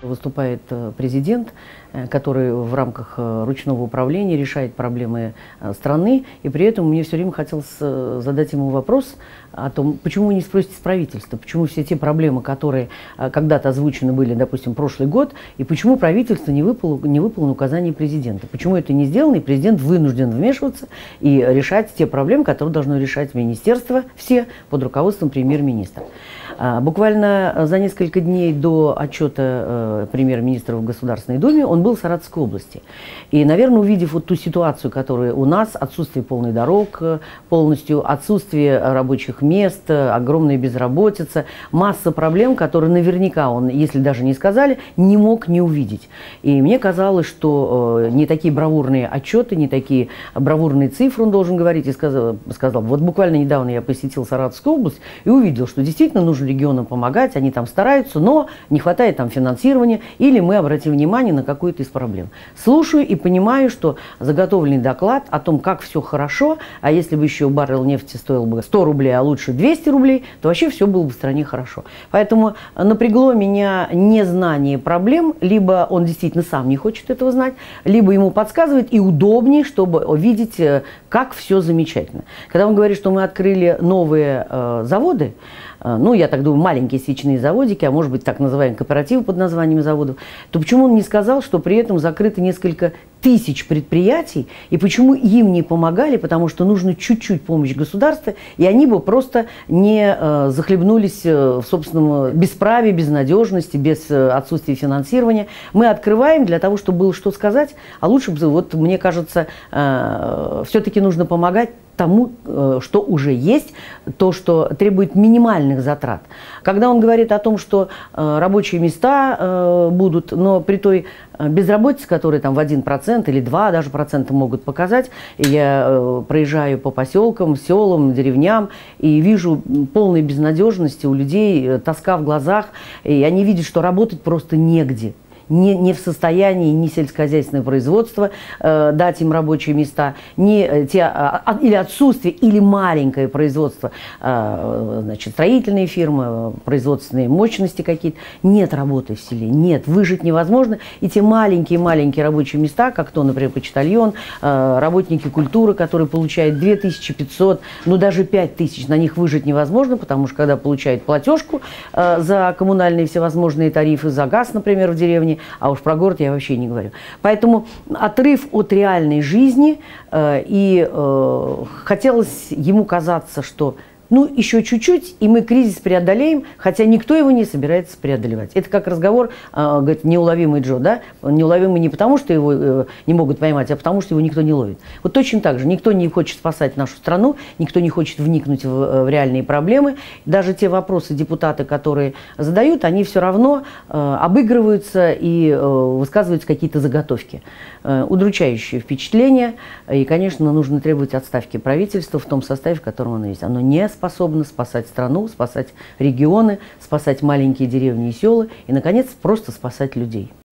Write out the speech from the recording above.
Выступает президент, который в рамках ручного управления решает проблемы страны, и при этом мне все время хотелось задать ему вопрос о том, почему вы не спросите с правительства, почему все те проблемы, которые когда-то озвучены были, допустим, прошлый год, и почему правительство не выполнило указания президента, почему это не сделано, и президент вынужден вмешиваться и решать те проблемы, которые должно решать министерство все под руководством премьер-министра. Буквально за несколько дней до отчета премьер-министра в Государственной Думе он был в Саратовской области. И, наверное, увидев вот ту ситуацию, которая у нас, отсутствие полных дорог полностью, отсутствие рабочих мест, огромная безработица, масса проблем, которые наверняка он, если даже не сказали, не мог не увидеть. И мне казалось, что не такие бравурные отчеты, не такие бравурные цифры он должен говорить. И сказал, вот буквально недавно я посетил Саратовскую область и увидел, что действительно нужно регионам помогать, они там стараются, но не хватает там финансирования, или мы обратим внимание на какую-то из проблем. Слушаю и понимаю, что заготовленный доклад о том, как все хорошо, а если бы еще баррель нефти стоил бы 100 рублей, а лучше 200 рублей, то вообще все было бы в стране хорошо. Поэтому напрягло меня незнание проблем, либо он действительно сам не хочет этого знать, либо ему подсказывает и удобнее, чтобы увидеть, как все замечательно. Когда он говорит, что мы открыли новые заводы, ну, я так думаю, маленькие свечные заводики, а может быть, так называемые кооперативы под названием заводов, то почему он не сказал, что при этом закрыто несколько тысяч предприятий, и почему им не помогали, потому что нужно чуть-чуть помощь государства, и они бы просто не захлебнулись в собственном бесправии, безнадежности, без отсутствия финансирования. Мы открываем для того, чтобы было что сказать, а лучше, вот мне кажется, все-таки нужно помогать тому, что уже есть, то, что требует минимальных затрат. Когда он говорит о том, что рабочие места будут, но при той безработице, которая там в 1% или 2% даже процента могут показать, я проезжаю по поселкам, селам, деревням и вижу полной безнадежности у людей, тоска в глазах, и они видят, что работать просто негде. Не в состоянии ни сельскохозяйственное производство дать им рабочие места, или отсутствие, или маленькое производство, значит, строительные фирмы, производственные мощности какие-то. Нет работы в селе, нет, выжить невозможно. И те маленькие рабочие места, как то, например, почтальон, работники культуры, которые получают 2500, ну даже 5000, на них выжить невозможно, потому что когда получают платежку за коммунальные всевозможные тарифы, за газ, например, в деревне, а уж про город я вообще не говорю. Поэтому отрыв от реальной жизни, и хотелось ему казаться, что ну, еще чуть-чуть, и мы кризис преодолеем, хотя никто его не собирается преодолевать. Это как разговор, говорит, неуловимый Джо, да? Неуловимый не потому, что его не могут поймать, а потому, что его никто не ловит. Вот точно так же. Никто не хочет спасать нашу страну, никто не хочет вникнуть в реальные проблемы. Даже те вопросы депутаты, которые задают, они все равно обыгрываются и высказываются какие-то заготовки. Удручающее впечатление. И, конечно, нужно требовать отставки правительства в том составе, в котором оно есть. Оно не способно спасать страну, спасать регионы, спасать маленькие деревни и села и, наконец, просто спасать людей.